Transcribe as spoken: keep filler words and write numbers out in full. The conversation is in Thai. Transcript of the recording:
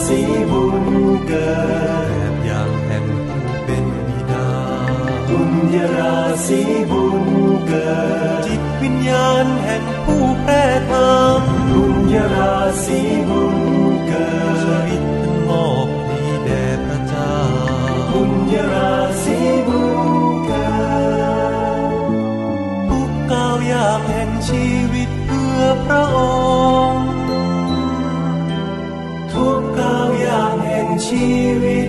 ศีบุญเกิดแบบอย่างแห่งผู้เป็นบิดาบุญญราศีบุญเกิดจิตวิญญาณแห่งผู้แพร่ธรรมบุญญราศีบุญเกิดชีวิตอันมอบดีแด่พระเจ้าบุญญราศีบุญเกิดทุกก้าวย่างแห่งชีวิตเพื่อพระองค์ทุกก้าวย่างแห่งชีวิต